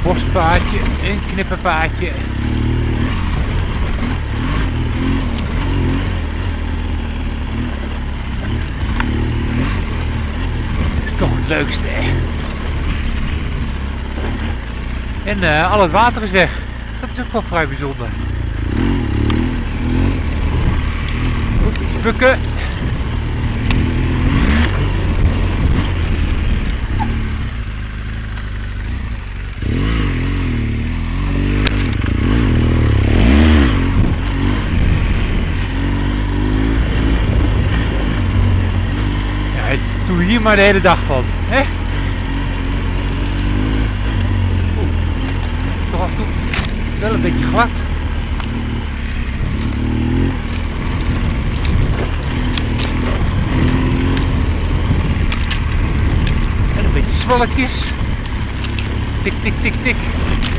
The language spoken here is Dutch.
bospaadje, een knippenpaadje. Dat is toch het leukste, hè. En al het water is weg. Dat is ook wel vrij bijzonder. Oep, beetje bukken. Doe hier maar de hele dag van, hè? Toch af en toe wel een beetje glad. En een beetje zwalletjes. Tik, tik, tik, tik.